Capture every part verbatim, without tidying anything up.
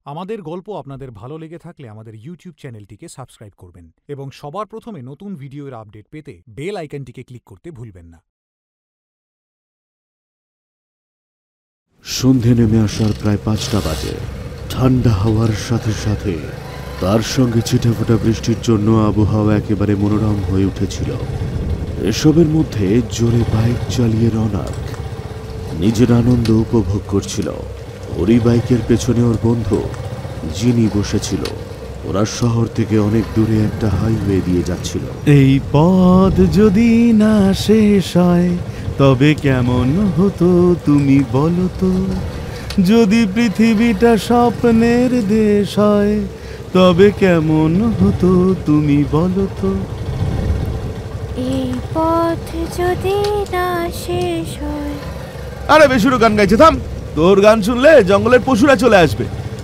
আমাদের গল্প আপনাদের ভালো লেগে থাকলে আমাদের ইউটিউব চ্যানেলটিকে সাবস্ক্রাইব করবেন এবং সবার প্রথমে নতুন ভিডিওর আপডেট পেতে বেল আইকনটিকে ক্লিক করতে ভুলবেন না। সন্ধে নেমে আসার প্রায় পাঁচটা বাজে। ঠান্ডা হাওয়ার সাথে সাথে তার সঙ্গে ছিটেফোঁটা বৃষ্টির জন্য আবহাওয়া একেবারে মনোরম হয়ে উঠেছিল। এসবের মধ্যে জোরে বাইক চালিয়ে রৌনক নিজের আনন্দ উপভোগ করছিল। ওরই বাইকের পেছনে ওর বন্ধু জিনি বসেছিল। ওরা শহর থেকে অনেক দূরে একটা হাইওয়ে দিয়ে যাচ্ছিল। এই পথ যদি না শেষ হয় তবে কেমন হতো তুমি বলো তো, যদি পৃথিবীটা স্বপ্নের দেশ হয় তবে কেমন হতো তুমি বলো তো। এই পথ যদি না শেষ হয়। আরে বেশুরো গান গাইছে, থাম। তোর গান শুনলে জঙ্গলের পশুরা চলে আসবে।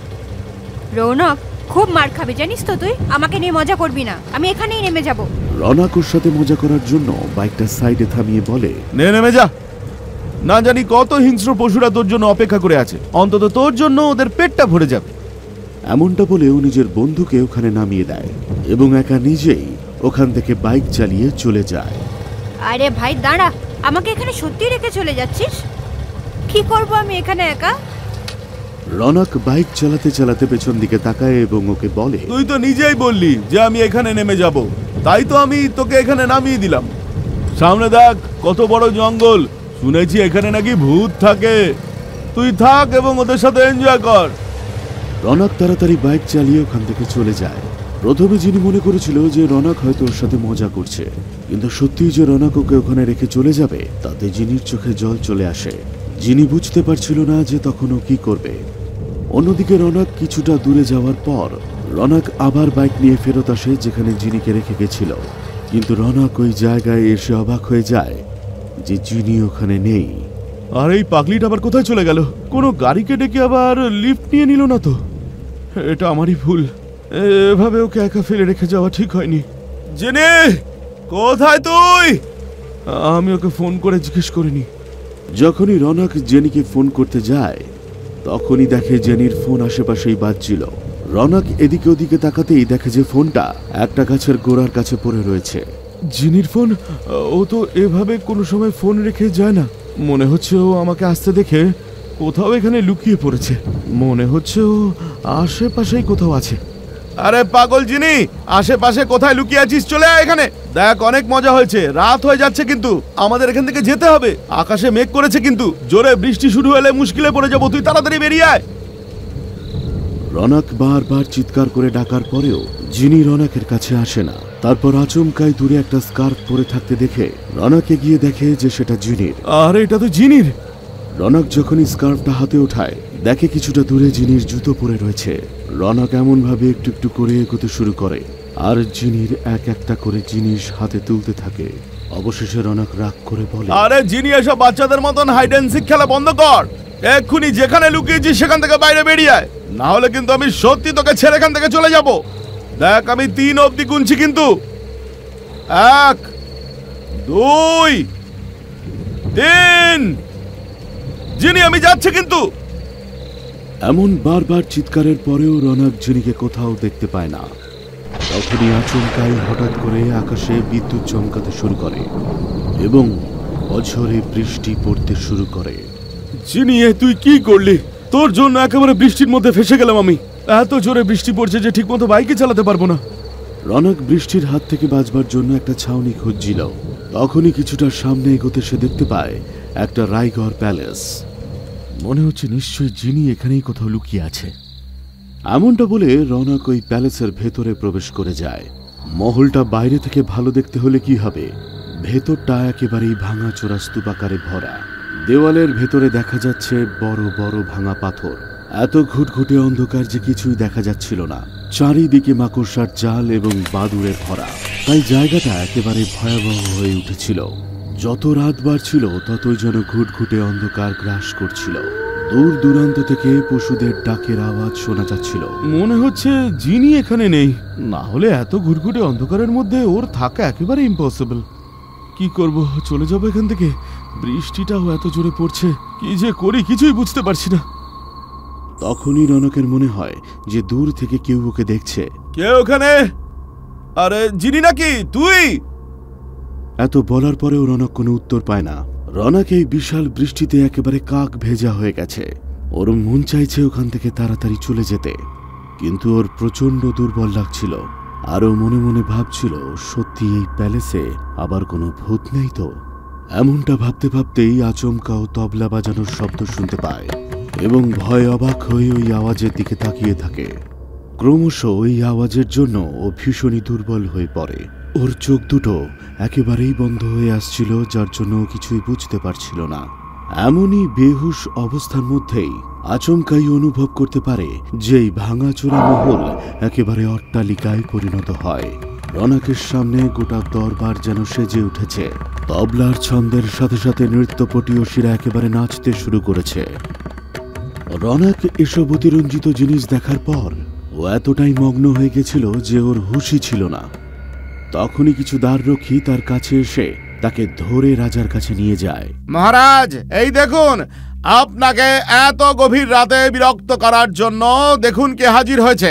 রৌনক, খুব মার খাবে জানিস তো তুই। আমাকে নিয়ে মজা করবি না, আমি এখানেই নেমে যাব। রৌনক ওর সাথে মজা করার জন্য বাইকটা সাইডে থামিয়ে বলে, নে নেমে যা। না জানি কত হিংস্র পশুরা তোর জন্য অপেক্ষা করে আছে, অন্তত তোর জন্য ওদের পেটটা ভরে যাবে। এমনটা বলে ও নিজের বন্ধুকে ওখানে নামিয়ে দেয় এবং একা নিজেই ওখান থেকে বাইক চালিয়ে চলে যায়। আরে ভাই দাঁড়া, আমাকে এখানে সত্যি রেখে চলে যাচ্ছিস? কি করব আমি এখানে একা? রৌনক বাইক চালাতে চালাতে পেছন দিকে তাকায় এবং ওকে বলে, তুই তো নিজেই বললি যে আমি এখানে নেমে যাব, তাই তো আমি তোকে এখানে নামিয়ে দিলাম। সামনে দেখ কত বড় জঙ্গল, শুনেছি এখানে নাকি ভূত থাকে। তুই থাক এবং ওদের সাথে এনজয় কর। রৌনক তাড়াতাড়ি বাইক চালিয়ে ওখান থেকে চলে যায়। প্রথমে যিনি মনে করেছিল যে রৌনক হয়তো ওর সাথে মজা করছে, কিন্তু সত্যিই যে রৌনক ওকে ওখানে রেখে চলে যাবে তাতে জিনির চোখে জল চলে আসে। যিনি বুঝতে পারছিল না যে তখন ও কি করবে। অন্যদিকে রৌনক কিছুটা দূরে যাওয়ার পর রৌনক আবার বাইক নিয়ে ফেরত আসে যেখানে জিনিকে রেখে গেছিল। কিন্তু রৌনক ওই জায়গায় এসে অবাক হয়ে যায় যে জিনি ওখানে নেই। আর এই পাগলিটা আবার কোথায় চলে গেল? কোনো গাড়িকে ডেকে আবার লিফট নিয়ে নিল না তো? এটা আমারই ভুল, এভাবে ওকে একা ফেলে রেখে যাওয়া ঠিক হয়নি। জেনে কোথায় তুই? আমি ওকে ফোন করে জিজ্ঞেস করিনি। যখনই রৌনক জেনিকে ফোন করতে যায় তখনই দেখে জেনির ফোন আশেপাশেই বাজছিল। রৌনক এদিকে ওদিকে তাকাতেই দেখে যে ফোনটা একটা গাছের গোড়ার কাছে পড়ে রয়েছে। জিনির ফোন? ও তো এভাবে কোনো সময় ফোন রেখে যায় না। মনে হচ্ছে ও আমাকে আসতে দেখে কোথাও এখানে লুকিয়ে পড়েছে। মনে হচ্ছে ও আশেপাশেই কোথাও আছে। আরে পাগল জিনি, আশেপাশে কোথায় লুকিয়ে আছিস? চলে আয় এখানে। দেখ অনেক মজা হয়েছে, রাত হয়ে যাচ্ছে কিন্তু আমাদের এখান থেকে যেতে হবে। আকাশে মেঘ করেছে কিন্তু জোরে বৃষ্টি শুরু হলে মুশকিলে পড়ে যাবো। তুই তাড়াতাড়ি বেরিয়ে আয়। রৌনক বারবার চিৎকার করে ডাকার পরেও জিনি রৌনকের কাছে আসে না। তারপর আচমকাই দূরে একটা স্কার্ফ পরে থাকতে দেখে রৌনক এগিয়ে দেখে যে সেটা জিনির। আরে এটা তো জিনির। রৌনক যখনই স্কার্ফটা হাতে ওঠায় দেখে কিছুটা দূরে জিনির জুতো পরে রয়েছে। রৌনক এমন ভাবে একটু একটু করে এগোতে শুরু করে আর জিনির এক একটা করে জিনিস হাতে তুলতে থাকে। অবশেষে রৌনক রাগ করে বলে, আরে জিনি, এসব বাচ্চাদের মতন হাইড অ্যান্ড সিক খেলা বন্ধ কর। এক্ষুনি যেখানে লুকিয়েছিস সেখান থেকে বাইরে বেরিয়ে আয়, না হলে কিন্তু আমি সত্যি তোকে ছেড়ে এখান থেকে চলে যাব। দেখ আমি তিন অবধি গুনছি কিন্তু। এক, দুই, তিন। জিনি আমি যাচ্ছি কিন্তু। এমন বারবার চিৎকারের পরেও রৌনক জিনিকে কোথাও দেখতে পায় না। তখনই আচমকাই হঠাৎ করে আকাশে বিদ্যুৎ চমকাতে শুরু করে এবং অঝরে বৃষ্টি পড়তে শুরু করে। জিনি তুই কি করলি? তোর জন্য একেবারে বৃষ্টির মধ্যে ফেসে গেলাম আমি। এত জোরে বৃষ্টি পড়ছে যে ঠিক মতো বাইকে চালাতে পারবো না। রৌনক বৃষ্টির হাত থেকে বাঁচবার জন্য একটা ছাউনি খুঁজছিল। তখনই কিছুটা সামনে এগোতে সে দেখতে পায় একটা রায়গড় প্যালেস। মনে হচ্ছে নিশ্চয়ই জিনি এখানেই কোথাও লুকিয়ে আছে। এমনটা বলে রৌনক ওই প্যালেসের ভেতরে প্রবেশ করে যায়। মহলটা বাইরে থেকে ভালো দেখতে হলে কি হবে, ভেতরটা একেবারেই ভাঙাচোরা স্তূপাকারে ভরা। দেওয়ালের ভেতরে দেখা যাচ্ছে বড় বড় ভাঙা পাথর। এত ঘুটঘুটে অন্ধকার যে কিছুই দেখা যাচ্ছিল না। চারিদিকে মাকড়সার জাল এবং বাদুড়ে ভরা, তাই জায়গাটা একেবারে ভয়াবহ হয়ে উঠেছিল। যত রাত বাড়ছিল ততই যেন ঘুটঘুটে অন্ধকার গ্রাস করছিল। দূর দূরান্ত থেকে পশুদের ডাকের আওয়াজ শোনা যাচ্ছিল। মনে হচ্ছে জিনি এখানে নেই, না হলে এত ঘুটঘুটে অন্ধকারের মধ্যে ওর থাকা একেবারে ইম্পসিবল। কি করব, চলে যাবো এখান থেকে? বৃষ্টিটাও এত জোরে পড়ছে, কি যে করি কিছুই বুঝতে পারছি না। তখনই রনকের মনে হয় যে দূর থেকে কেউ ওকে দেখছে। কে ওখানে? আরে জিনি নাকি তুই? এত বলার পরেও রনক কোনো উত্তর পায় না। রনক এই বিশাল বৃষ্টিতে একেবারে কাক ভেজা হয়ে গেছে। ওর মন চাইছে ওখান থেকে তাড়াতাড়ি চলে যেতে, কিন্তু ওর প্রচন্ড দুর্বল লাগছিল। আরও মনে মনে ভাবছিল সত্যি এই প্যালেসে আবার কোনো ভূত নেই তো। এমনটা ভাবতে ভাবতেই আচমকা ও তবলা বাজানোর শব্দ শুনতে পায় এবং ভয় অবাক হয়ে ওই আওয়াজের দিকে তাকিয়ে থাকে। ক্রমশ ওই আওয়াজের জন্য ও ভীষণই দুর্বল হয়ে পড়ে। ওর চোখ দুটো একেবারেই বন্ধ হয়ে আসছিল, যার জন্য ও কিছুই বুঝতে পারছিল না। এমনই বেহুশ অবস্থার মধ্যেই আচমকাই অনুভব করতে পারে যে এই ভাঙাচোরা মহল একেবারে অট্টালিকায় পরিণত হয়। রনকের সামনে গোটা দরবার যেন সেজে উঠেছে। তবলার ছন্দের সাথে সাথে নৃত্যপটীয়সীরা একেবারে নাচতে শুরু করেছে। রনক এসব অতিরঞ্জিত জিনিস দেখার পর ও এতটাই মগ্ন হয়ে গেছিল যে ওর হুঁশই ছিল না। তখনই কিছু দ্বাররক্ষী তার কাছে এসে তাকে ধরে রাজার কাছে নিয়ে যায়। মহারাজ, এই দেখুন, আপনাকে এত গভীর রাতে বিরক্ত করার জন্য দেখুন কে হাজির হয়েছে।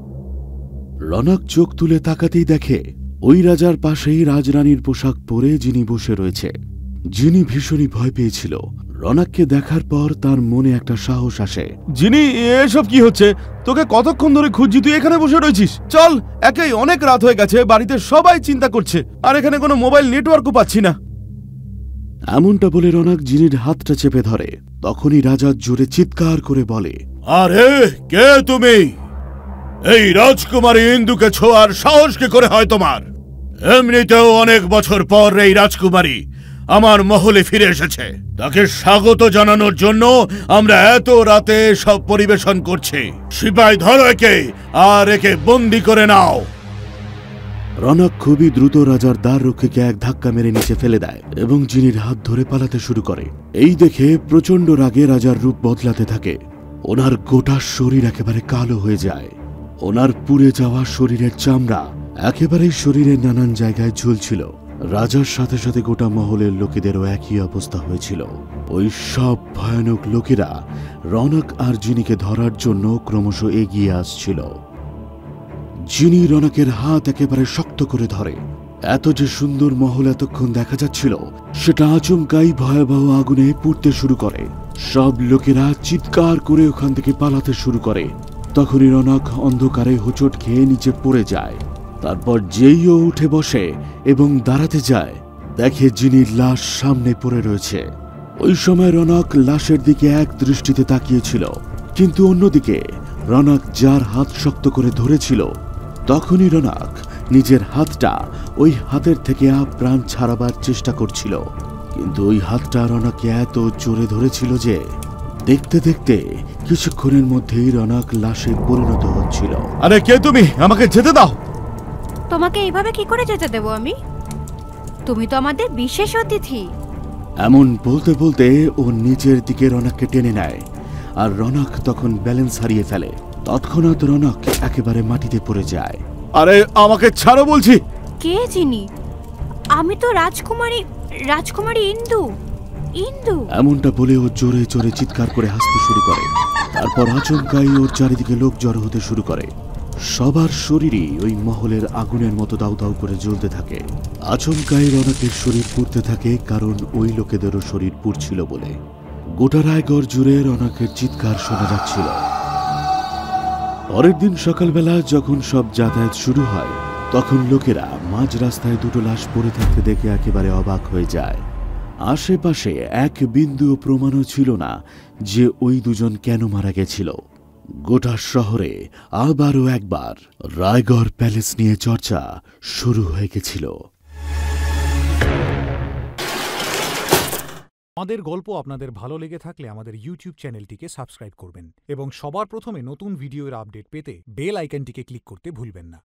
রনক চোখ তুলে তাকাতেই দেখে ওই রাজার পাশেই রাজরানীর পোশাক পরে যিনি বসে রয়েছে। যিনি ভীষণই ভয় পেয়েছিল। রনককে দেখার পর তার মনে একটা সাহস আসে। জিনি, এসব কি হচ্ছে? তোকে কতক্ষণ ধরে খুঁজছি, তুই এখানে বসে রয়েছিস। চল, একেই অনেক রাত হয়ে গেছে, বাড়িতে সবাই চিন্তা করছে, আর এখানে কোনো মোবাইল নেটওয়ার্কও পাচ্ছি না। এমনটা বলে রনক জিনির হাতটা চেপে ধরে। তখনই রাজা জোরে চিৎকার করে বলে, আরে কে তুমি? এই রাজকুমারী ইন্দুকে ছোঁয়ার সাহস কি করে হয় তোমার? এমনিতেও অনেক বছর পর এই রাজকুমারী আমার মহলে ফিরে এসেছে। তাকে স্বাগত জানানোর জন্য আমরা এত রাতে সব পরিবেশন করছি। সিপাই ধরো একে, আর একে বন্দি করে নাও। রনক খুবই দ্রুত রাজার দ্বাররক্ষীকে এক ধাক্কা মেরে নিচে ফেলে দেয় এবং জিনির হাত ধরে পালাতে শুরু করে। এই দেখে প্রচন্ড রাগে রাজার রূপ বদলাতে থাকে। ওনার গোটা শরীর একেবারে কালো হয়ে যায়। ওনার পুড়ে যাওয়া শরীরের চামড়া একেবারেই শরীরের নানান জায়গায় ঝুলছিল। রাজার সাথে সাথে গোটা মহলের লোকেদেরও একই অবস্থা হয়েছিল। ওই সব ভয়ানক লোকেরা রনক আর জিনিকে ধরার জন্য ক্রমশ এগিয়ে আসছিল। জিনি রনকের হাত একেবারে শক্ত করে ধরে। এত যে সুন্দর মহল এতক্ষণ দেখা যাচ্ছিল সেটা আচমকাই ভয়াবহ আগুনে পুড়তে শুরু করে। সব লোকেরা চিৎকার করে ওখান থেকে পালাতে শুরু করে। তখনই রনক অন্ধকারে হোঁচট খেয়ে নিচে পড়ে যায়। তারপর যেই ও উঠে বসে এবং দাঁড়াতে যায়, দেখে জিনির লাশ সামনে পড়ে রয়েছে। ওই সময় রনক লাশের দিকে এক দৃষ্টিতে তাকিয়েছিল, কিন্তু অন্যদিকে রনক যার হাত শক্ত করে ধরেছিল, তখনই রনক নিজের হাতটা ওই হাতের থেকে প্রাণ ছাড়াবার চেষ্টা করছিল। কিন্তু ওই হাতটা রনককে এত জোরে ধরেছিল যে দেখতে দেখতে কিছুক্ষণের মধ্যেই রনক লাশে পরিণত হচ্ছিল। আরে কে তুমি? আমাকে যেতে দাও। তোমাকে এইভাবে কি করে যেতে দেবো আমি? তুমি তো আমাদের বিশেষ অতিথি। এমন বলতে বলতে ও নিচের দিকে রনককে টেনে নেয়, আর রনক তখন ব্যালেন্স হারিয়ে ফেলে। তৎক্ষণাৎ রনক একেবারে মাটিতে পড়ে যায়। আরে আমাকে ছাড়ো বলছি। কে চিনি? আমি তো রাজকুমারী রাজকুমারী ইন্দু ইন্দু এমনটা বলে ও জোরে জোরে চিৎকার করে হাসতে শুরু করে। তারপর আচমকাই ওর চারিদিকে লোক জড়ো হতে শুরু করে। সবার শরীরই ওই মহলের আগুনের মতো দাউ দাউ করে জ্বলতে থাকে। আচমকাই রনকের শরীর পুড়তে থাকে, কারণ ওই লোকেদেরও শরীর পুড়ছিল বলে। গোটা রায়গড় জুড়ে রনকের চিৎকার শোনা যাচ্ছিল। পরের দিন সকালবেলা যখন সব যাতায়াত শুরু হয়, তখন লোকেরা মাঝ রাস্তায় দুটো লাশ পড়ে থাকতে দেখে একেবারে অবাক হয়ে যায়। আশেপাশে এক বিন্দুও প্রমাণও ছিল না যে ওই দুজন কেন মারা গেছিল। গোটা শহরে আবারও একবার রায়গড় প্যালেস নিয়ে চর্চা শুরু হয়ে গেছিল। আমাদের গল্প আপনাদের ভালো লেগে থাকলে আমাদের ইউটিউব চ্যানেলটিকে সাবস্ক্রাইব করবেন এবং সবার প্রথমে নতুন ভিডিওর আপডেট পেতে বেল আইকনটিকে ক্লিক করতে ভুলবেন না।